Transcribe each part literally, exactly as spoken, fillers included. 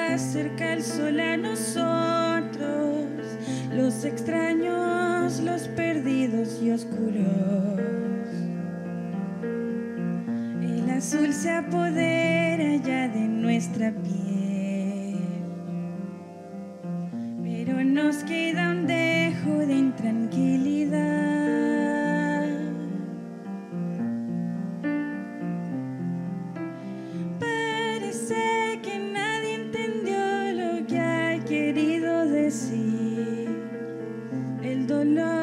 acerca el sol a nosotros, los extraños, los perdidos y oscuros. El azul se apodera ya de nuestra piel, pero nos queda un dejo de intranquilidad. Parece que nadie entendió lo que ha querido decir el dolor.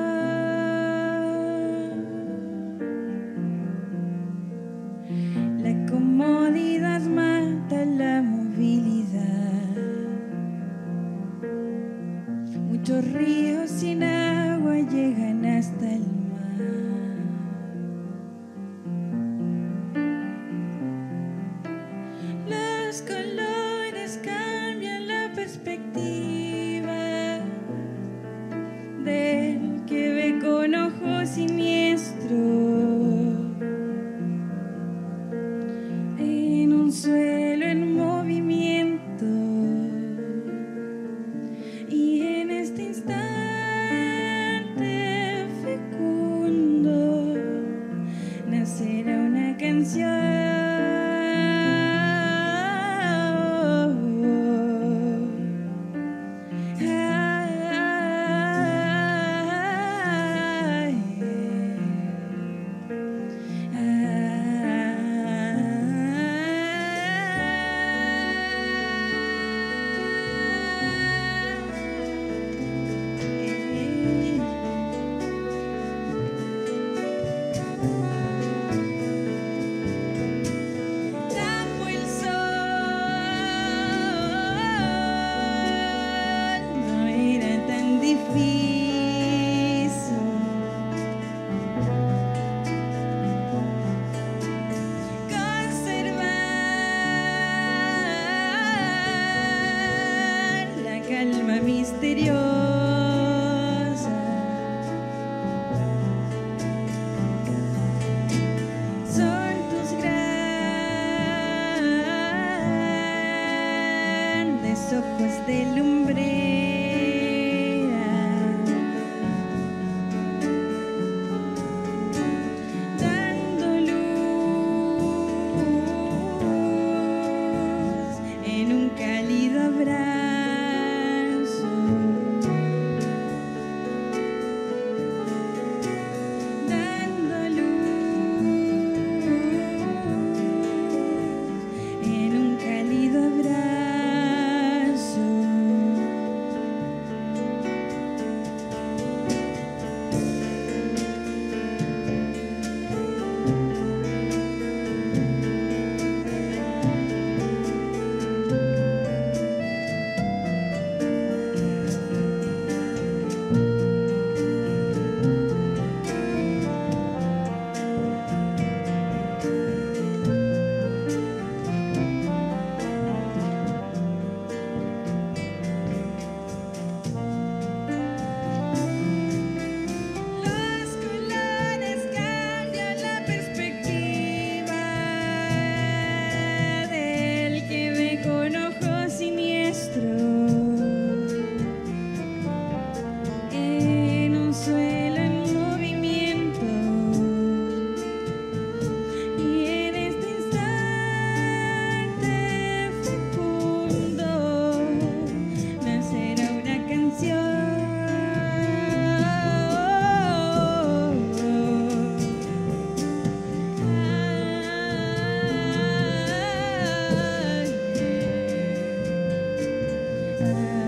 La comodidad mata la movilidad. Muchos ríos sin agua llegan hasta el mar. Los colores cambian la perspectiva del que ve con ojos siniestros. Suelo en movimiento, y en este instante fecundo nacerá una canción. Calma misteriosa. Son tus grandes ojos de lumbrera, dando luz en un cálido abrazo. Uh...